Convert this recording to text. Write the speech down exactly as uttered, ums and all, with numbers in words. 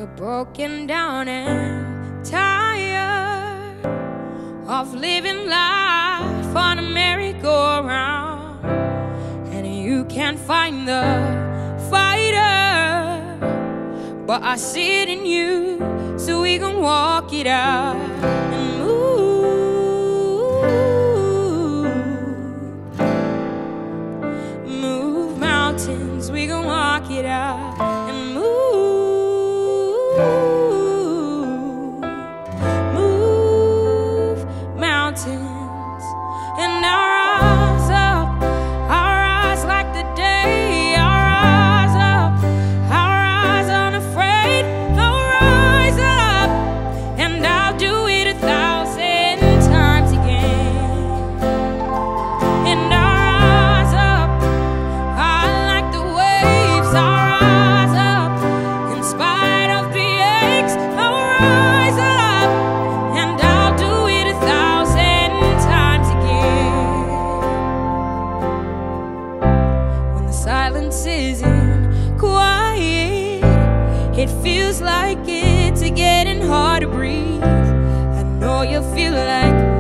You're broken down and tired of living life on a merry-go-round, and you can't find the fighter, but I see it in you, so we gon' walk it out and move, move mountains. We gon' walk it out and move, move mountains. And I'll rise up, I'll rise like the day. I'll rise up, I'll rise unafraid. I'll rise up, and I'll do it a thousand times again. And I'll rise up, I like the waves. I'll rise up, in spite of the aches. I'll rise up, and I'll do it a thousand times again. When the silence isn't quiet, it feels like it's getting hard to breathe. I know you feel like